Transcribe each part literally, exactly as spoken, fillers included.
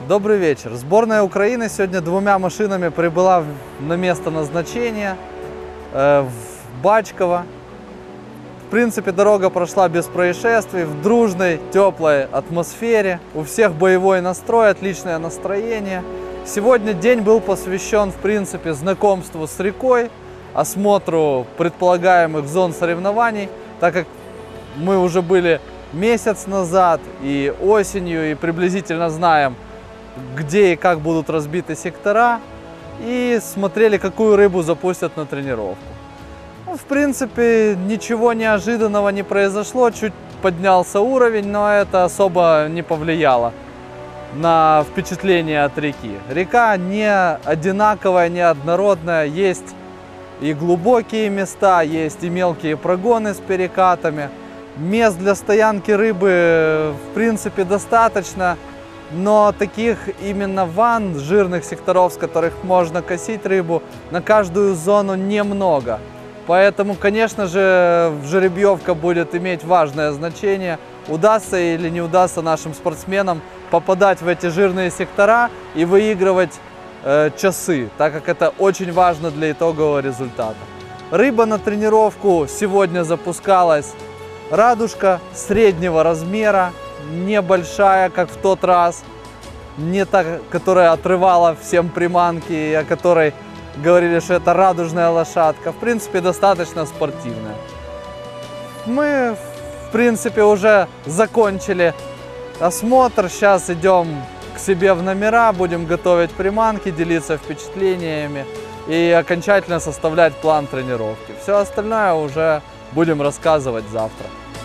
Добрый вечер. Сборная Украины сегодня двумя машинами прибыла на место назначения э, в Бачково. В принципе, дорога прошла без происшествий, в дружной, теплой атмосфере. У всех боевой настрой, отличное настроение. Сегодня день был посвящен, в принципе, знакомству с рекой, осмотру предполагаемых зон соревнований, так как мы уже были месяц назад и осенью, и приблизительно знаем, где и как будут разбиты сектора, и смотрели, какую рыбу запустят на тренировку. Ну, в принципе, ничего неожиданного не произошло, чуть поднялся уровень, но это особо не повлияло на впечатление от реки. Река не одинаковая, не однородная, есть и глубокие места, есть и мелкие прогоны с перекатами. Мест для стоянки рыбы, в принципе, достаточно, но таких именно ванн, жирных секторов, с которых можно косить рыбу, на каждую зону немного. Поэтому, конечно же, жеребьевка будет иметь важное значение. Удастся или не удастся нашим спортсменам попадать в эти жирные сектора и выигрывать э, часы, так как это очень важно для итогового результата. Рыба на тренировку сегодня запускалась. Радужка среднего размера, небольшая, как в тот раз, не та, которая отрывала всем приманки, о которой говорили, что это радужная лошадка. В принципе, достаточно спортивная. Мы, в принципе, уже закончили осмотр. Сейчас идем к себе в номера, будем готовить приманки, делиться впечатлениями и окончательно составлять план тренировки. Все остальное уже будем рассказывать завтра.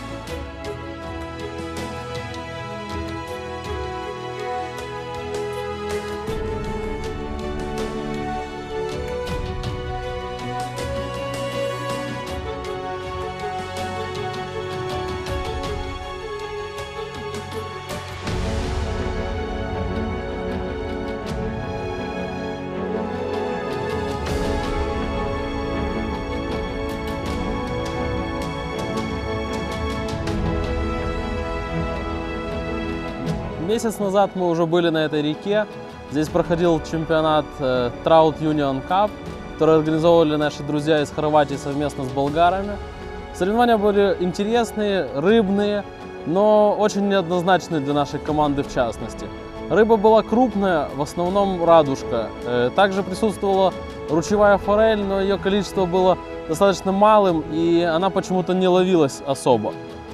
Месяц назад мы уже были на этой реке. Здесь проходил чемпионат э, Trout Union Cup, который организовывали наши друзья из Хорватии совместно с болгарами. Соревнования были интересные, рыбные, но очень неоднозначные для нашей команды в частности. Рыба была крупная, в основном радужка. Э, также присутствовала ручьевая форель, но ее количество было достаточно малым, и она почему-то не ловилась особо.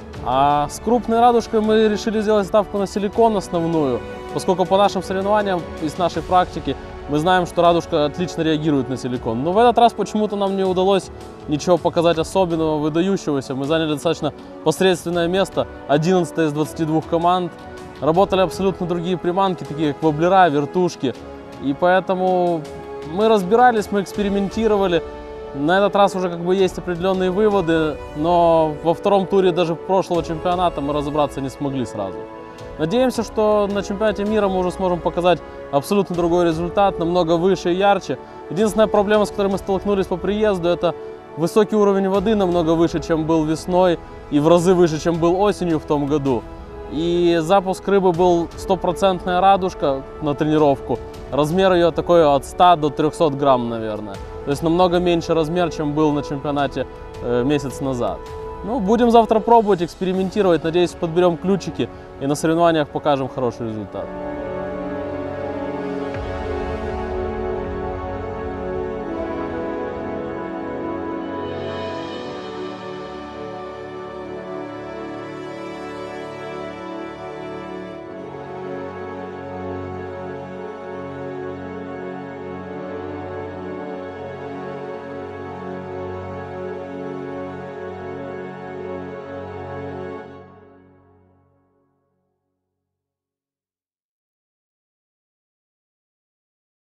А с крупной радужкой мы решили сделать ставку на силикон основную, поскольку по нашим соревнованиям и с нашей практики мы знаем, что радужка отлично реагирует на силикон. Но в этот раз почему-то нам не удалось ничего показать особенного, выдающегося. Мы заняли достаточно посредственное место, одиннадцатое из двадцати двух команд. Работали абсолютно другие приманки, такие как воблера, вертушки. И поэтому мы разбирались, мы экспериментировали. На этот раз уже как бы есть определенные выводы, но во втором туре даже прошлого чемпионата мы разобраться не смогли сразу. Надеемся, что на чемпионате мира мы уже сможем показать абсолютно другой результат, намного выше и ярче. Единственная проблема, с которой мы столкнулись по приезду, это высокий уровень воды, намного выше, чем был весной, и в разы выше, чем был осенью в том году. И запуск рыбы был стопроцентная радужка на тренировку. Размер ее такой от ста до трёхсот грамм, наверное. То есть намного меньше размер, чем был на чемпионате э, месяц назад. Ну, будем завтра пробовать, экспериментировать. Надеюсь, подберем ключики и на соревнованиях покажем хороший результат.